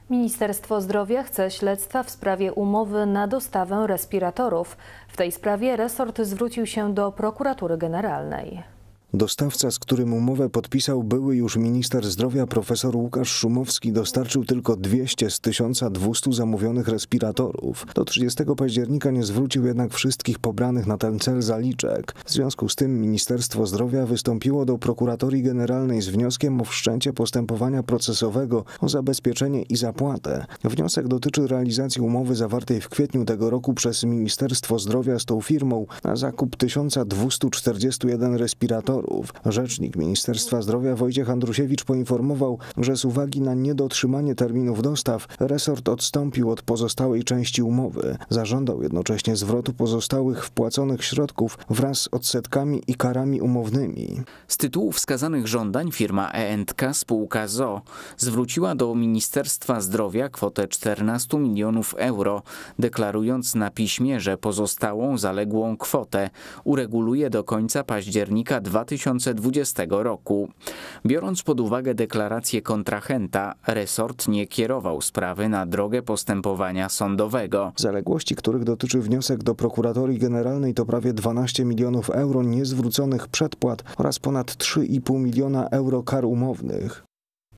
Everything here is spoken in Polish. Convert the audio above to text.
Ministerstwo Zdrowia chce śledztwa w sprawie umowy na dostawę respiratorów. W tej sprawie resort zwrócił się do Prokuratury Generalnej. Dostawca, z którym umowę podpisał były już minister zdrowia profesor Łukasz Szumowski, dostarczył tylko 200 z 1200 zamówionych respiratorów. Do 30 października nie zwrócił jednak wszystkich pobranych na ten cel zaliczek. W związku z tym Ministerstwo Zdrowia wystąpiło do Prokuratorii Generalnej z wnioskiem o wszczęcie postępowania procesowego o zabezpieczenie i zapłatę. Wniosek dotyczy realizacji umowy zawartej w kwietniu tego roku przez Ministerstwo Zdrowia z tą firmą na zakup 1241 respiratorów. Rzecznik Ministerstwa Zdrowia Wojciech Andrusiewicz poinformował, że z uwagi na niedotrzymanie terminów dostaw resort odstąpił od pozostałej części umowy. Zażądał jednocześnie zwrotu pozostałych wpłaconych środków wraz z odsetkami i karami umownymi. Z tytułu wskazanych żądań firma E&K spółka ZOO zwróciła do Ministerstwa Zdrowia kwotę 14 milionów euro, deklarując na piśmie, że pozostałą zaległą kwotę ureguluje do końca października 2020 roku. Biorąc pod uwagę deklarację kontrahenta, resort nie kierował sprawy na drogę postępowania sądowego. Zaległości, których dotyczy wniosek do Prokuratorii Generalnej, to prawie 12 milionów euro niezwróconych przedpłat oraz ponad 3,5 miliona euro kar umownych.